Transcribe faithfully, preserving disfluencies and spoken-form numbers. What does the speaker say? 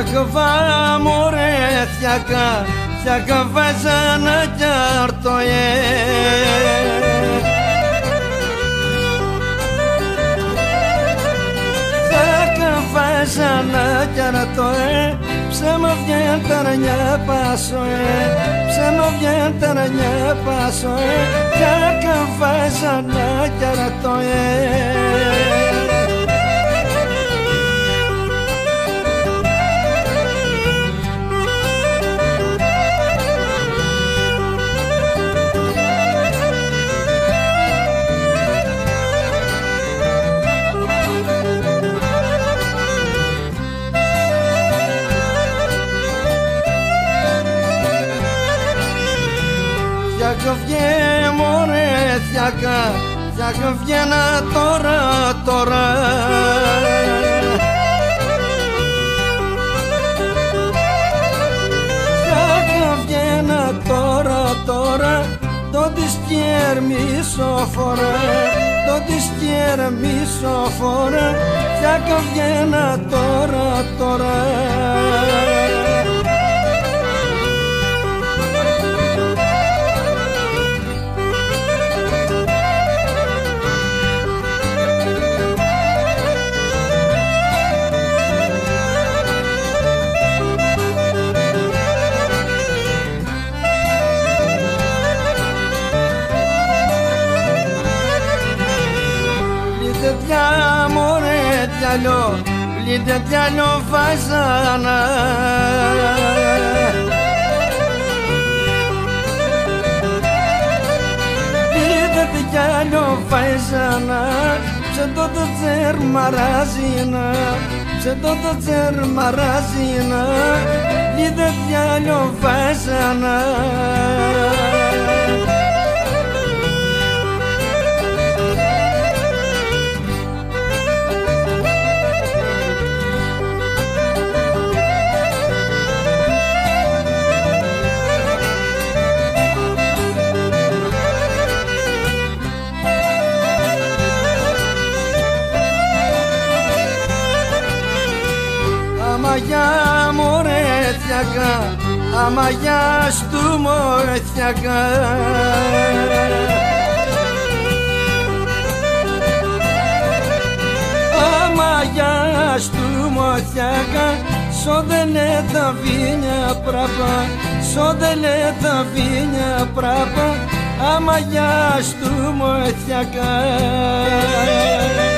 Σιακοβά μωρέ θιακά, σιακοβάζα να κιάρτοε. Σιακοβάζα να κιάρτοε, ψέμα βγαίνει ταρανιά πάσοε, ψέμα βγαίνει ταρανιά πάσοε, σιακοβάζα να κιάρτοε. Βγαίνει μωρέ θιακά, θιακά βγαίνα τώρα, τώρα. Θιακά βγαίνα τώρα, τώρα, το της κέρ μισό φορά, το της κέρ μισό φορά, θιακά βγαίνα τώρα, τώρα. Διά μωρέ διαλό, λίτε διαλό βάζανα. Λίτε διαλό βάζανα, σε τότε τσέρ μαράζινα, σε τότε τσέρ μαράζινα, λίτε διαλό βάζανα. Αμαγιά μωρέ θιακά, αμαγιά στου μωρέ θιακά. Αμαγιά στου μωρέ θιακά, σώντελε τα βίνια πράπα, σώντελε τα βίνια πράπα, αμαγιά στου μωρέ θιακά.